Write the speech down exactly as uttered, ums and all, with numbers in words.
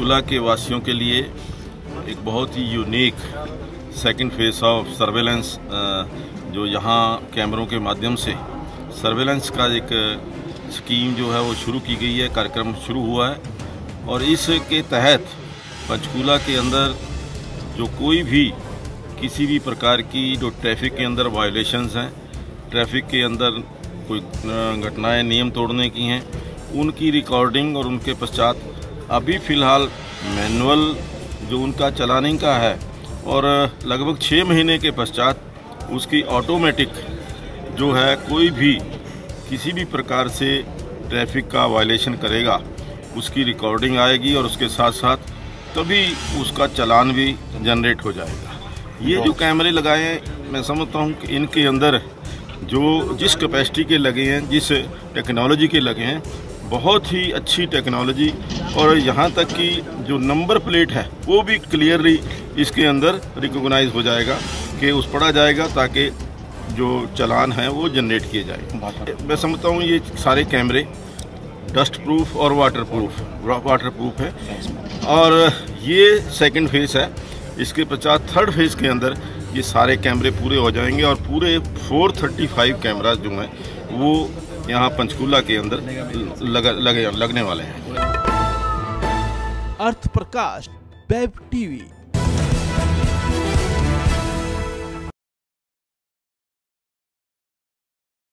पंचकूला के वासियों के लिए एक बहुत ही unique second phase of surveillance जो यहाँ कैमरों के माध्यम से सर्वेलेंस का एक स्कीम जो है वो शुरू की गई है, कार्यक्रम शुरू हुआ है। और इसके तहत पंचकूला के अंदर जो कोई भी किसी भी प्रकार की जो ट्रैफिक के अंदर वायलेशंस हैं, ट्रैफिक के अंदर कोई घटनाएं नियम तोड़ने की हैं, उनकी रिकॉर्डिंग और उनके पश्चात अभी फ़िलहाल मैनुअल जो उनका चलाने का है और लगभग छः महीने के पश्चात उसकी ऑटोमेटिक जो है कोई भी किसी भी प्रकार से ट्रैफिक का वायलेशन करेगा उसकी रिकॉर्डिंग आएगी और उसके साथ साथ तभी उसका चालान भी जनरेट हो जाएगा। ये जो कैमरे लगाए हैं, मैं समझता हूँ कि इनके अंदर जो जिस कैपेसिटी के लगे हैं, जिस टेक्नोलॉजी के लगे हैं, बहुत ही अच्छी टेक्नोलॉजी, और यहाँ तक कि जो नंबर प्लेट है वो भी क्लियरली इसके अंदर रिकॉग्नाइज हो जाएगा कि उस पढ़ा जाएगा ताकि जो चालान है वो जनरेट किए जाए। मैं समझता हूँ ये सारे कैमरे डस्ट प्रूफ और वाटर प्रूफ वाटर प्रूफ है और ये सेकंड फेज है। इसके पश्चात थर्ड फेज के अंदर ये सारे कैमरे पूरे हो जाएंगे और पूरे चार सौ पैंतीस कैमरा जो हैं वो यहाँ पंचकूला के अंदर लग, लगे लगने वाले हैं। Arth Prakash web TV.